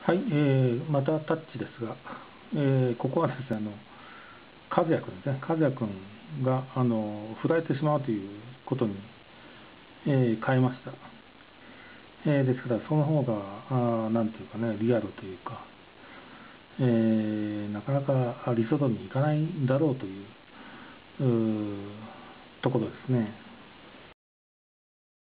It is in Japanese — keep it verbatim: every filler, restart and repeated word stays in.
はい、えー、またタッチですが、えー、ここはですね、あの、和也君ですね、和也君が、あの、振られてしまうということに、えー変えました。えーですから、その方が、あーなんていうかね、リアルというか、えーなかなか理想通りにいかないんだろうという、うーところですね。